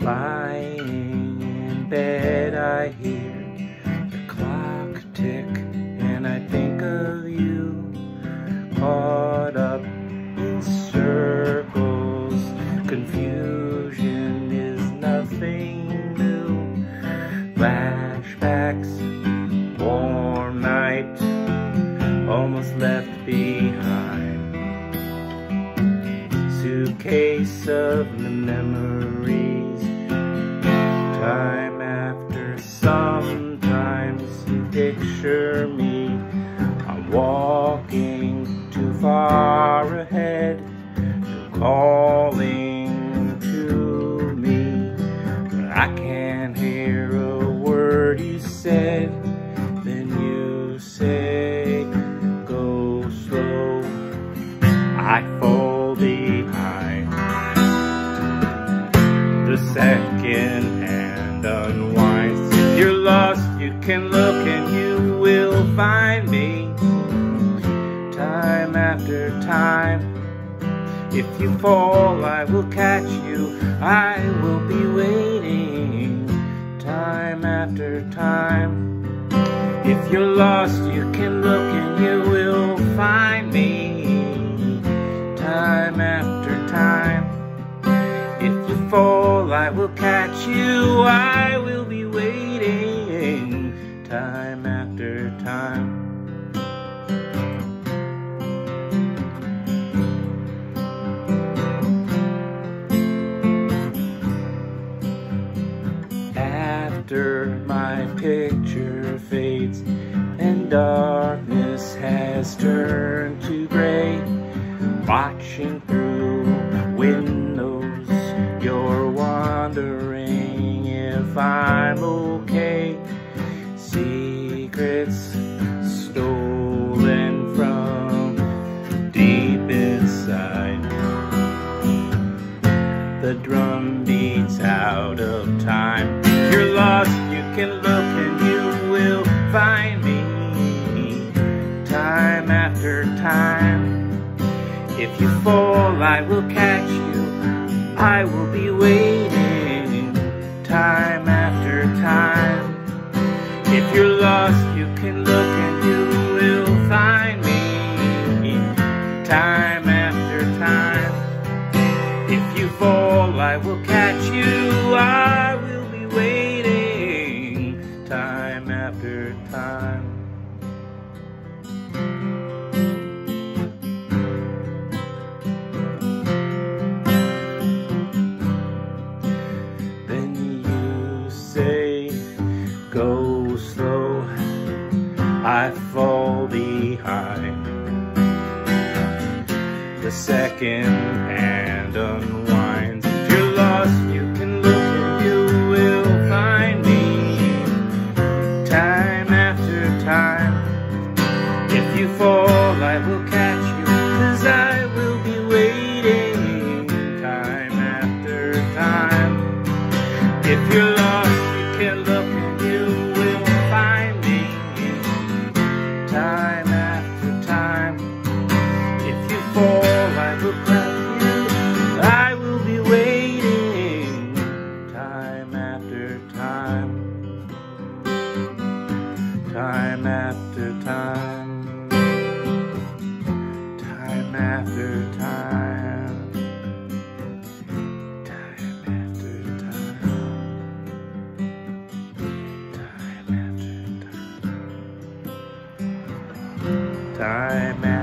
Lying in bed, I hear the clock tick, and I think of you, caught up in circles. Confusion is nothing new. Flashbacks, warm night, almost left behind. Suitcase of the memories. Time after, sometimes you picture me. I'm walking too far ahead. You're calling to me, but I can't hear a word you said. Then you say, go slow. I fall behind. The second hand unwinds. If you're lost, you can look and you will find me. Time after time. If you fall, I will catch you. I will be waiting. Time after time. If you're lost, you can look and you will find me. Time after time. If you fall, I will catch you. I will be waiting. Time after time. After my picture fades and darkness has turned to gray, watching through windows, you're wondering if I'm okay. Secrets stolen from deep inside. The drum beats out of time. If you're lost, you can look and you will find me. Time after time. If you fall, I will catch you. I will be waiting. Time after time. If you're lost, you can look and you will find me. Time after time. If you fall, I will catch you. I will be waiting. Time after time. Then you say, go slow. I fall behind. The second hand unwinds. If you're lost, you can look and you will find me. Time after time. If you fall, I will catch you, 'cause I will be waiting. Time after time. If you're lost, you can look and you will find me. Time after time. If you fall, I will catch you. I will be waiting. Time after time. Time after time. Time after time. Time after time. Time after time. Time after